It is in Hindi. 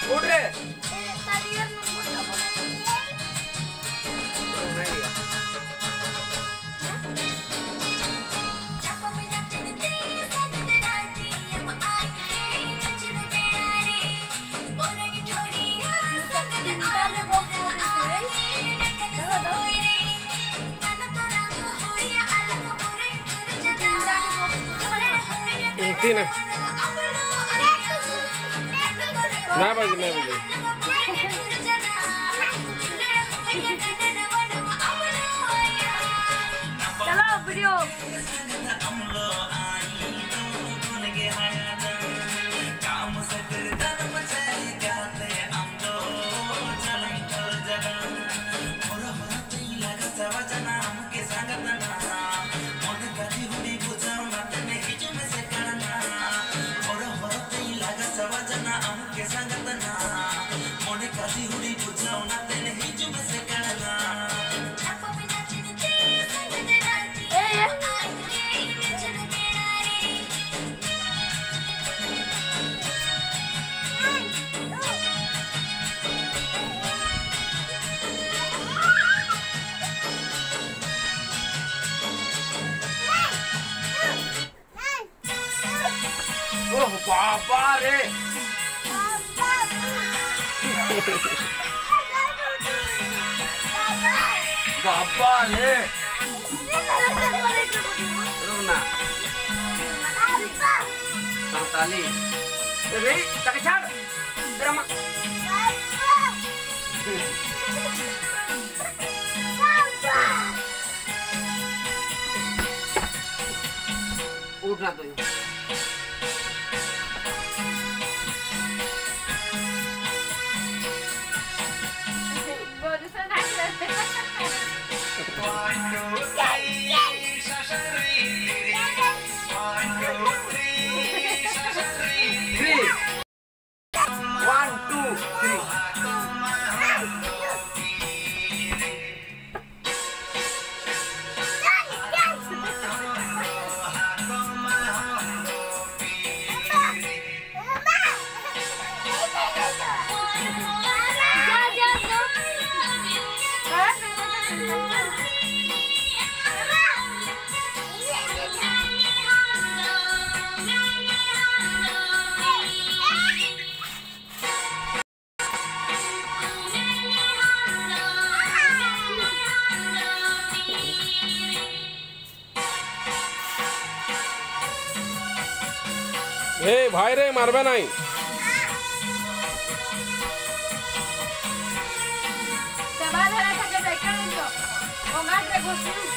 उठ रे तीन ना बजे चलो वीडियो ओह बाबा रे बाबा रे रुकना संताली रे ताके छाड़ तेरा मां उठना तो हे भाई रे मारबे नहीं se va a dejar hasta que se canso. Con más recursos.